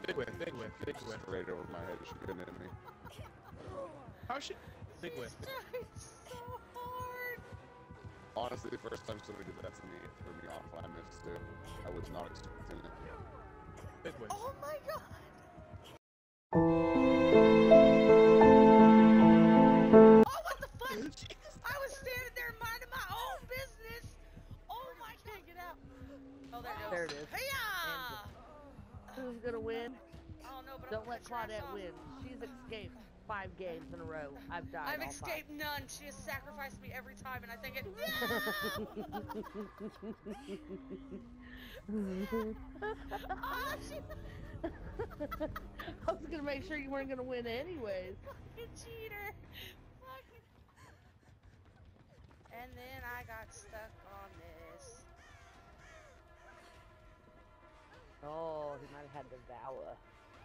Big win, big win, big win. Right over my head, she couldn't hit me. How she? Big win. It's so hard. Honestly, the first time somebody did that to me, it threw me off when I missed it. I was not expecting it. Big win. Oh my god. Oh, what the fuck? I was standing there minding my own business. Oh my god, get out. Oh, there it goes. There it is. Hey-ya! Who's gonna win? I don't know, but Don't I'm let Claudette win. She's escaped 5 games in a row. I've died. I've escaped none. She has sacrificed me every time, and I think it. Oh, she... I was gonna make sure you weren't gonna win anyways. Fucking cheater. Fucking. And then I got stuck on this. Oh, he might have had Devour.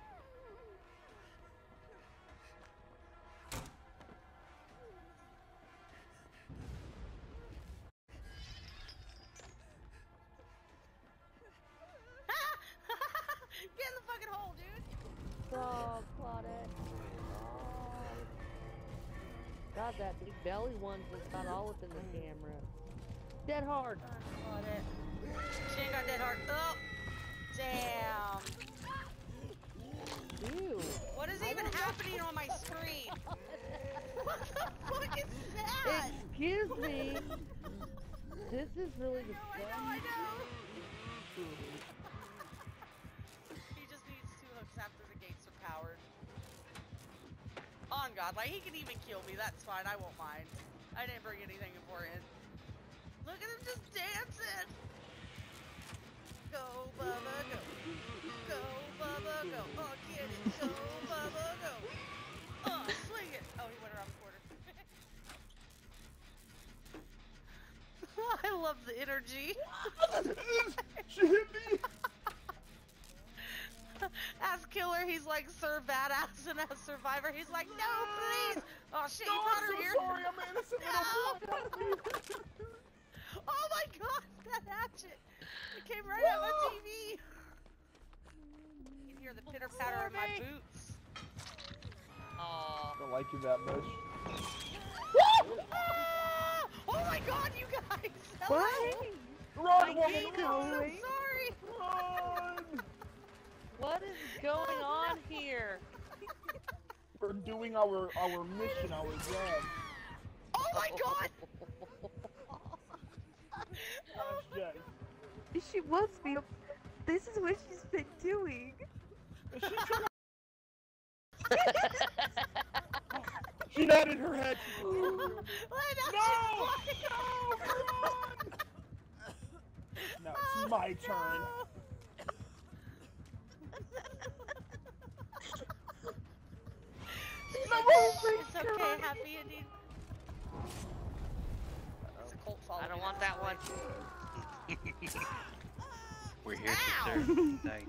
Get in the fucking hole, dude. Oh, Claudette. Oh. God, that big belly one just got all up in the camera. Dead hard. Claudette. She ain't got dead hard. Oh, damn. Ew. What is even happening on my screen? What the fuck is that? Excuse me. This is really the I know. He just needs 2 hooks after the gates are powered. On God, like he can even kill me. That's fine. I won't mind. I didn't bring anything important. Look at him just dancing. Go, Bubba, go. Go, Bubba, go. Oh, get it. Go, Bubba, go. Oh, swing it. Oh, he went around the corner. I love the energy. She hit me! As killer, he's like Sir Badass, and as survivor, he's like, no, please! Oh shit, No, you brought I'm her so here! sorry, I'm innocent little boy! Oh my god, that hatchet! It came right at my TV! You can hear the pitter-patter of my boots. I don't like you that much. Ah! Oh my god, you guys! What? Run, woman, I'm so run! sorry! Run! What is going on here? We're doing our mission, our job. Oh my god! Gosh, Jen. She must be. This is what she's been doing. Is she trying She nodded her head. No! No! Run! Now it's my turn. It's okay, happy ending. It's a cult following. I don't want that one. We're here to serve tonight.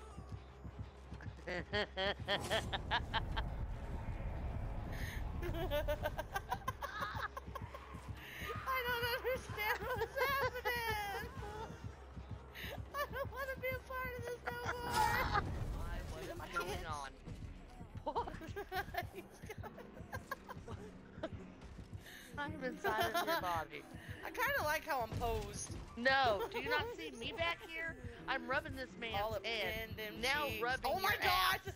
I don't understand what's happening. I don't want to be a part of this no more. What's going on? I'm inside of your body. I kind of like how I'm posed. No, do you not see me back here? I'm rubbing this man's All up head. in them Now cheeks. rubbing Oh my your god! ass.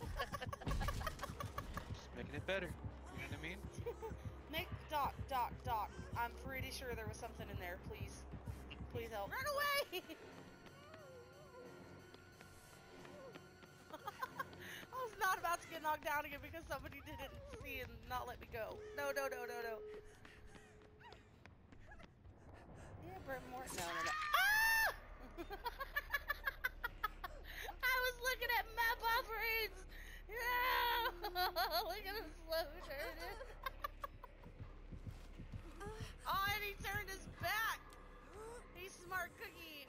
Just making it better. You know what I mean? Nick, Doc. I'm pretty sure there was something in there. Please. Please help. Run away! I was not about to get knocked down again because somebody didn't see and not let me go. No. Yeah, Brett Moore. No. Ah! I was looking at map operates. Yeah! Look at him slow turning. Oh, and he turned his back. He's smart cookie.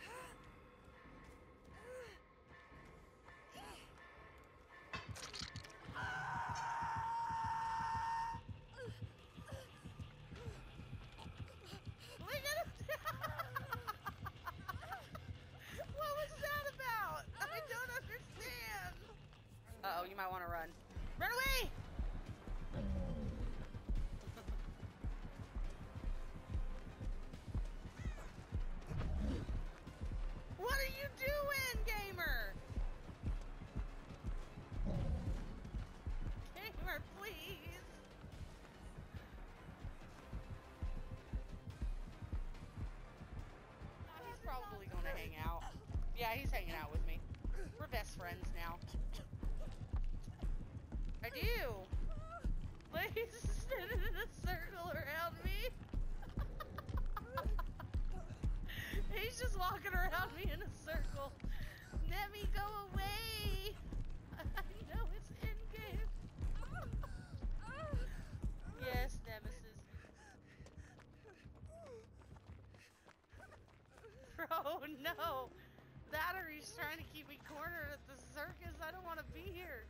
Look at him. What was that about? I don't understand. might want to run. Run away! What are you doing, gamer? Gamer, please. He's probably gonna hang out. Yeah, he's hanging out with me. We're best friends now. I do. Please spin in a circle around me. He's just walking around me in a circle. Let me go away. I know it's in game. Yes, Nemesis. Bro, no. That or he's trying to keep me cornered at the circus. I don't want to be here.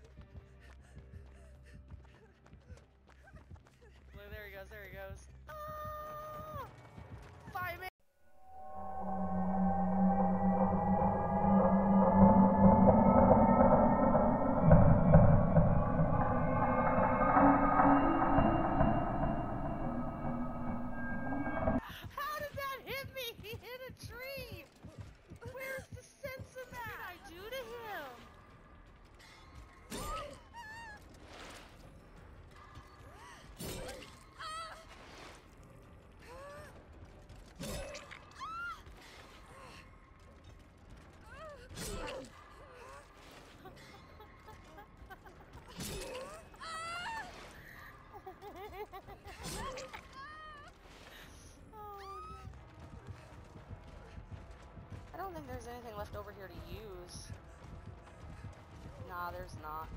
Look, there he goes, there he goes. Ah! 5 minutes. How did that hit me? He hit a tree. Where's the sense in that? What did I do to him? I don't think there's anything left over here to use. Nah, there's not.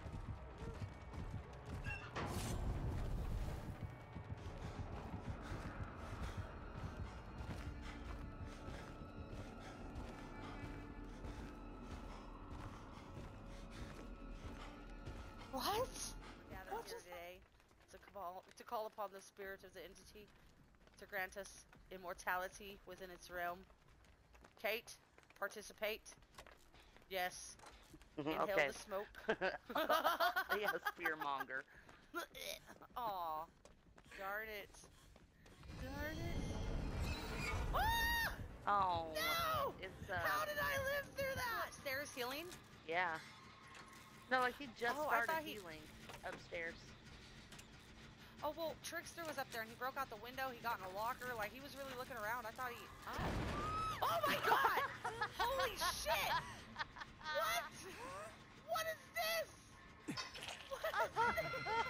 What? Gathered here today to call upon the spirit of the entity to grant us immortality within its realm. Kate, participate. Yes. Inhale Okay. the smoke. Yeah, spearmonger. Aw. Darn it. Darn it. Ah! Oh. No! It's How did I live through that? Stairs healing? Yeah. No, like he just Oh, I started thought he- healing upstairs. Oh, well, Trickster was up there and he broke out the window. He got in a locker. Like, he was really looking around. I thought he... Oh, my God! Holy shit! What? What is this? What is this?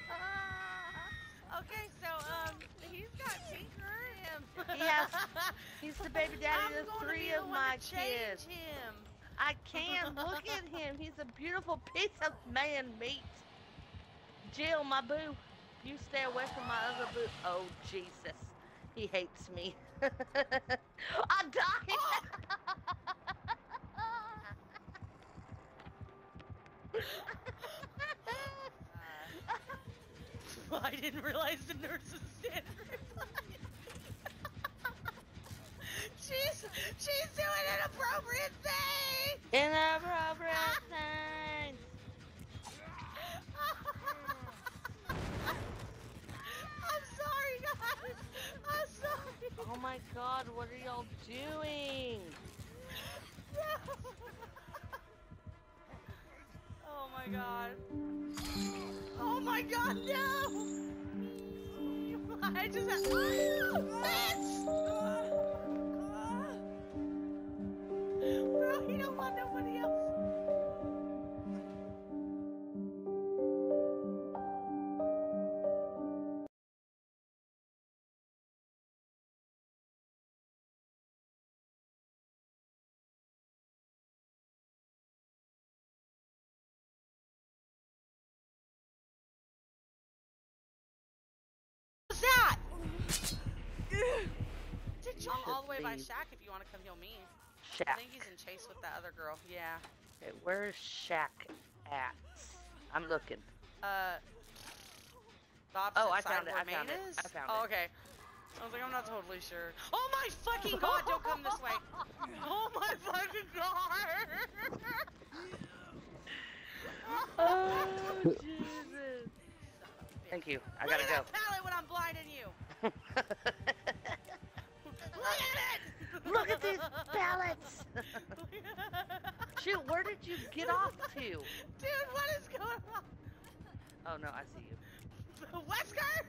Okay, so, he's got Tinker in him. Yes. He's the baby daddy I'm of gonna 3 be the of one my to change kids. him. I can. Look at him. He's a beautiful piece of man meat. Jill, my boo. You stay away from my other boo. Oh, Jesus. He hates me. I died. I didn't realize the nurse was standing right behind me. She's doing inappropriate things! Inappropriate things. I'm sorry, guys. I'm sorry. Oh my God, what are y'all doing? No. Oh my God. Oh my God, no! I just had... Bitch! Bro, you don't want nobody else. What's that? Did you all the way by Thieves. Shaq if you want to come heal me? I Shaq. think he's in chase with that other girl. Yeah. Okay, where's Shaq at? I'm looking. The opposite Oh, I side found it, where I found Maine it, is? I found Oh, it. okay. I was like, I'm not totally sure. Oh my fucking God! Don't come this way. Oh my fucking God! Oh Thank you. I gotta Look go. at that pallet when I'm blinding you. Look at it. Look at these pallets. Shoot, where did you get off to? Dude, what is going on? Oh no, I see you. Wesker?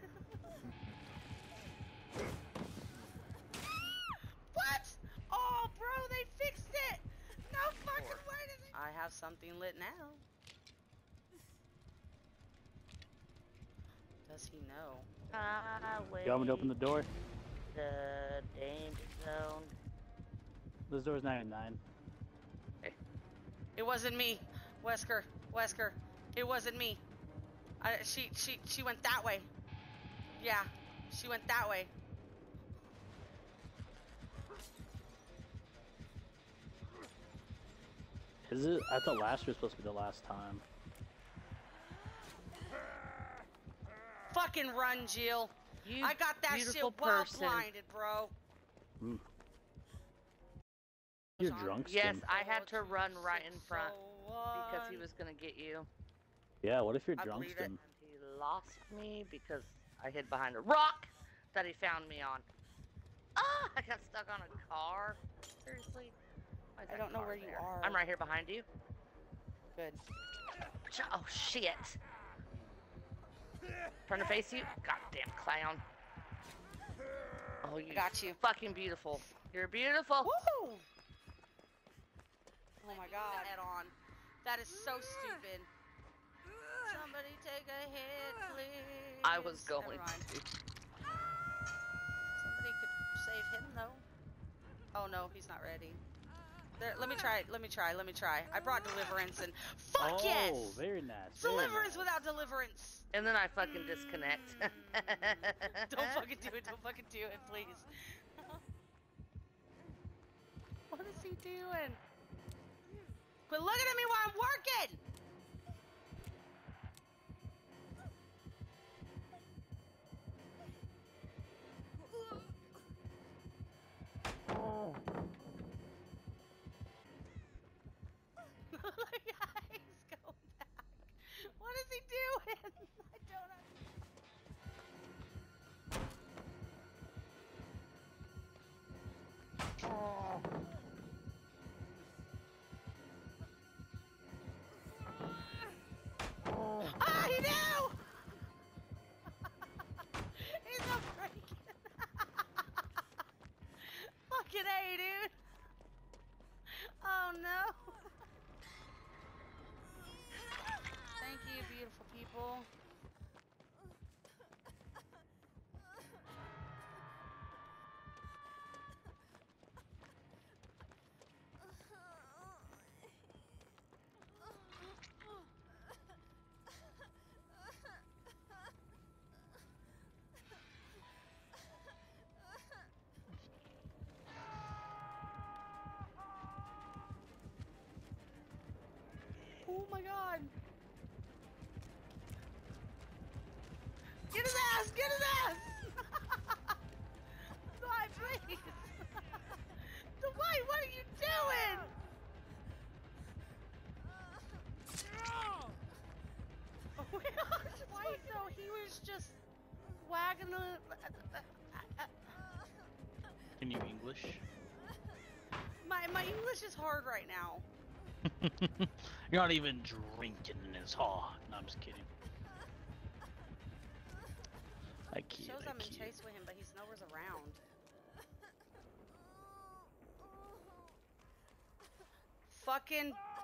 What? Oh, bro, they fixed it. No fucking way did they. I have something lit now. Does he know? You want me to open the door? The danger zone. This door's 99. It wasn't me, Wesker. Wesker, it wasn't me. She went that way. Yeah, she went that way. Is it? I thought last year was supposed to be the last time. Fucking run, Jill. You I got that shit beautiful well person. blinded, bro. Mm. You're drunk, Yes, Skin. I had to run right in front because he was gonna get you. Yeah, what if you're I drunk, believe it. Skin? He lost me because I hid behind a rock that he found me on. Ah, I got stuck on a car. Seriously? Why is I that don't know car where you there? are. I'm right here behind you. Good. Oh shit! Trying to face you, goddamn clown. Oh, you Got you. fucking beautiful. You're beautiful. Woo! Oh my god. Head on. That is so stupid. Somebody take a hit, please. I was going Never mind. to. Somebody could save him though. Oh no, he's not ready. There, let me try. I brought deliverance and fuck yes! Oh, very nice. Very Deliverance nice. without deliverance. And then I fucking disconnect. Don't fucking do it. Don't fucking do it, please. What is he doing? Quit looking at me while I'm working. He's going back. What is he doing? I don't know. Ah, he knew! He's not breaking. Fucking A, dude. Oh no. Thank you, beautiful people. Oh my god. Get his ass! Get his ass! Dwight, please! Dwight, what are you doing? Dwight, though, he was just wagging the... Can you English? My English is hard right now. You're not even drinking in his hall. No, I'm just kidding. I kid. Shows I I'm in kid. chase with him, but he's nowhere around. Fucking